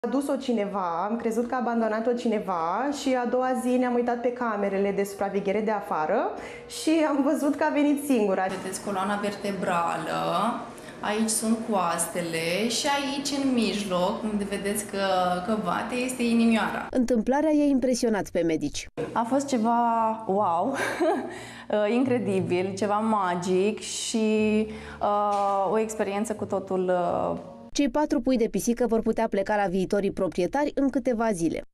A dus-o cineva, am crezut că a abandonat-o cineva și a doua zi ne-am uitat pe camerele de supraveghere de afară și am văzut că a venit singura. Vedeți coloana vertebrală, aici sunt coastele și aici în mijloc, unde vedeți că bate, este inimioara. Întâmplarea i-a impresionat pe medici. A fost ceva wow, incredibil, ceva magic și o experiență cu totul. Cei 4 pui de pisică vor putea pleca la viitorii proprietari în câteva zile.